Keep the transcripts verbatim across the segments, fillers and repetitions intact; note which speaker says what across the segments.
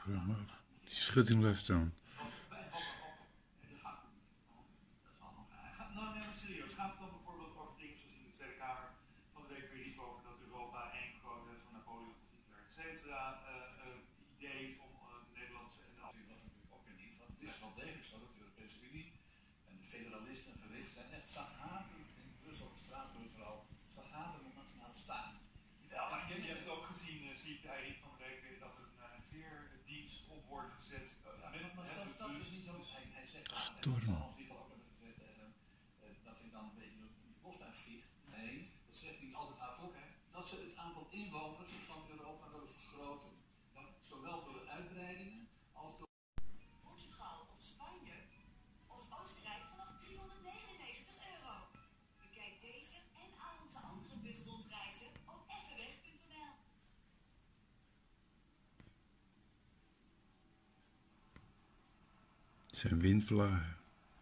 Speaker 1: Maar die schutting blijft staan.
Speaker 2: Nou, nee, maar serieus. Gaat het dan bijvoorbeeld over dingen zoals in de Tweede Kamer van de week weer iets over dat Europa één kroon is van Napoleon tot Hitler, et cetera. Uh, uh, idee is om uh, de Nederlandse en de
Speaker 3: Het was natuurlijk ook in Nederland. Het is wel degelijk zo dat de Europese Unie en de federalisten gericht zijn echt zachthaten in Brussel, Straatsburg vooral, zachthaten op nationale staat.
Speaker 2: Ja, maar je, je hebt het ook gezien, uh, zie ik bij Erik van der Week, dat er een uh, veerdienst op wordt gezet. Uh,
Speaker 3: ja,
Speaker 2: met,
Speaker 3: maar zelfs dat is niet zo. Hij, hij zegt dat, Hans Wiegel ook hebben gezegd tegen hem, uh, dat hij dan een beetje de bocht uitvliegt. Nee, dat zegt hij altijd hardop, hè, dat ze het aantal inwoners van Europa willen vergroten. Ja, zowel door de uitbreidingen als door
Speaker 4: Portugal of Spanje of Oostenrijk vanaf driehonderdnegenennegentig euro. Bekijk deze en al onze andere busrondreizen op effenweg punt n l.
Speaker 1: Het zijn windvlagen.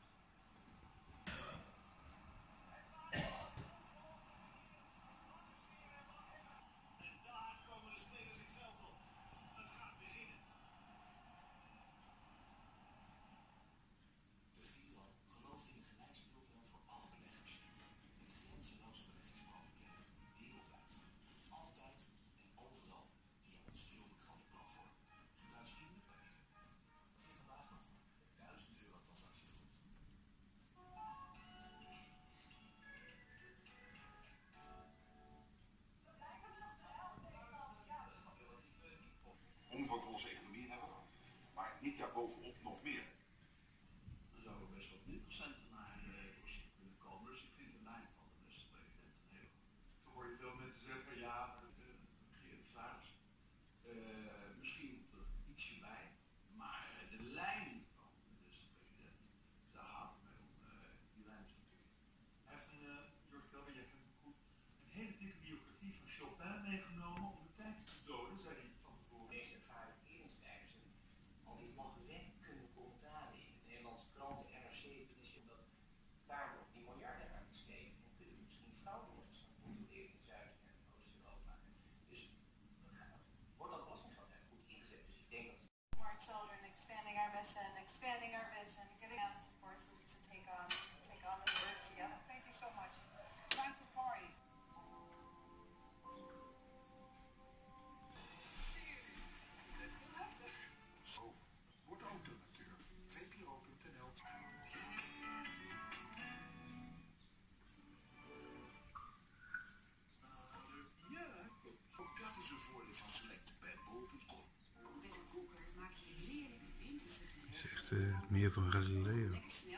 Speaker 5: Omvang van onze economie hebben, maar niet daarbovenop nog meer.
Speaker 3: Er zou ook best wat minder centen naar de kosten kunnen komen, dus ik vind de lijn van de minister-president een heel.
Speaker 2: Dan hoor je veel mensen zeggen, ja,
Speaker 3: de regeringsleiders. Uh, misschien moet er ietsje bij, maar uh, de lijn van de minister-president, daar gaat het mee om. Uh, die lijn is natuurlijk.
Speaker 2: Hij heeft een, uh, Jort Kelder, jij kent hem goed, een hele dikke biografie van Chopin meegenomen om de tijd te doden, zei hij van tevoren.
Speaker 6: Deze ervaren regeringsleiders en al die lachwekkende commentaren in de Nederlandse kranten, N R C, is omdat daar wordt die miljarden aan besteed en kunnen we misschien fraudemonsters gaan controleren in Zuid- en Oost-Europa. Dus wordt dat belastinggeld goed ingezet. Dus ik denk dat
Speaker 7: more children, expanding our mission, expanding our vision, getting out, of course, is to take on take on the work together. Thank you so much. Time to party.
Speaker 5: Zo wordt ook de natuur. V P R O punt n l. Ja, ook dat is een voordeel van Select bij bol punt com.
Speaker 4: Met een koeker maak je heerlijke winterse gerechten.
Speaker 1: Het is echt uh, meer van Galileo.
Speaker 4: Lekker